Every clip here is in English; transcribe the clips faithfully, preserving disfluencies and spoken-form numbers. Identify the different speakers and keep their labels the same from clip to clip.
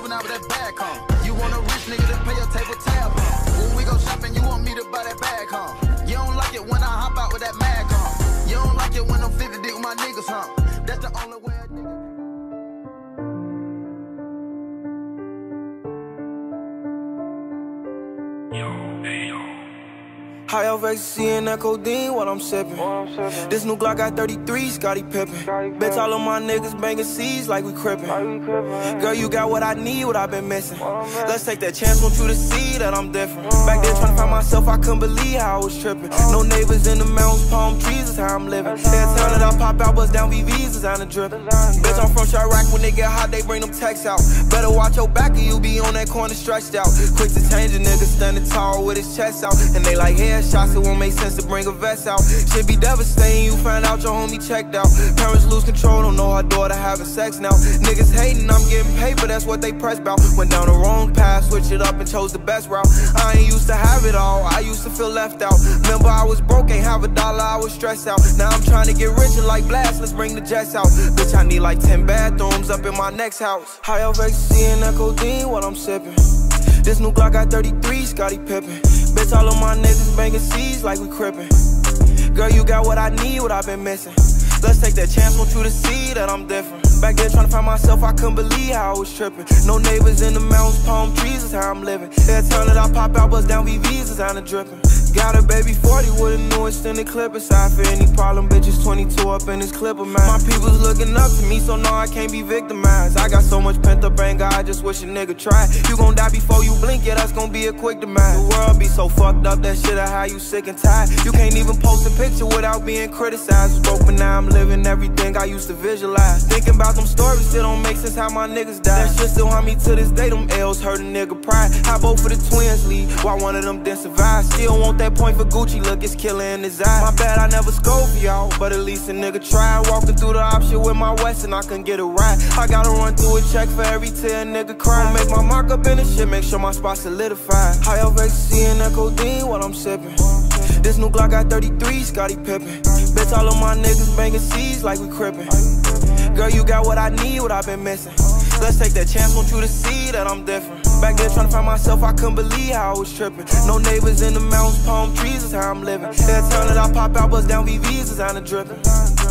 Speaker 1: popping out with that bag, huh? You want a rich nigga to pay your table tab, huh? When we go shopping, you want me to buy that bag, huh? You don't like it when I hop out with that mag, huh? You don't like it when I'm fifty deep with my niggas, huh? That's the only way a nigga.
Speaker 2: High off ecstasy and that codeine while I'm sipping. This new Glock got thirty-three, Scottie Pippen. Bitch, all of my niggas banging C's like we crippin'. Girl, you got what I need, what I've been missing. Let's take that chance, want you to see that I'm different. Back there trying to find myself, I couldn't believe how I was tripping. No neighbors in the mountains, palm trees is how I'm living. Every time that I pop out, bust down V Vs is on the drippin'. Bitch, I'm from Chirac, when they get hot, they bring them texts out. Better watch your back or you be on that corner stretched out. Quick to change a nigga standing tall with his chest out. And they like, yeah, shots, it won't make sense to bring a vest out. Shit be devastating, you find out your homie checked out. Parents lose control, don't know her daughter having sex now. Niggas hating, I'm getting paper, that's what they press bout. Went down the wrong path, switched it up and chose the best route. I ain't used to have it all, I used to feel left out. Remember I was broke, ain't have a dollar, I was stressed out. Now I'm trying to get richer like Blast, let's bring the jets out. Bitch, I need like ten bathrooms up in my next house. High off ecstasy and that codeine while I'm sipping. This new Glock got thirty-three, Scottie Pippen. Bitch, all of my niggas banging C's like we crippin'. Girl, you got what I need, what I've been missing. Let's take that chance, want you to see that I'm different. Back there trying to find myself, I couldn't believe how I was tripping. No neighbors in the mountains, palm trees is how I'm living. Every time that I pop out, bust down V Vs is on the drippin'. Got a baby forty with a new extended clip aside for any problem, bitches twenty-two up in this clipper, man. My people's looking up to me, so no, I can't be victimized. I got so much pent up anger, I just wish a nigga tried. You gon' die before you blink, yeah, that's gon' be a quick demise. The world be so fucked up, that shit I how you sick and tired. You can't even post a picture without being criticized. Was broke, but now I'm living everything I used to visualize. Thinking about them stories still don't make sense how my niggas died. That shit still haunt me to this day, them L's hurt a nigga pride. How both of the twins leave, while one of them didn't survive. Still want that point for Gucci, look, it's killer in his eye. My bad, I never scope for y'all, but at least a nigga tried. Walking through the option with my West and I couldn't get a ride. I gotta run through a check for every tear a nigga cry. Make my mark up in the shit, make sure my spot solidified. High off ecstasy and that codeine while I'm sipping. This new Glock got thirty-three, Scottie Pippen. Bitch, all of my niggas banging C's like we crippin'. Girl, you got what I need, what I've been missing. Let's take that chance, want you to see that I'm different. Back there trying to find myself, I couldn't believe how I was tripping. No neighbors in the mountains, palm trees is how I'm living. Every time that I pop out, bust down V Vs is on the drippin'.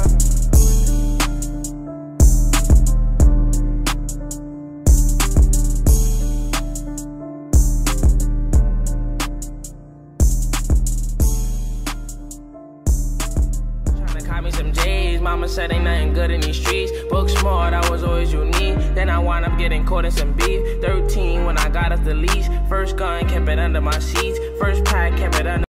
Speaker 3: Caught me some J's, mama said ain't nothing good in these streets. Book smart, I was always unique. Then I wound up getting caught in some beef. Thirteen when I got off the leash. First gun, kept it under my sheets. First pack, kept it under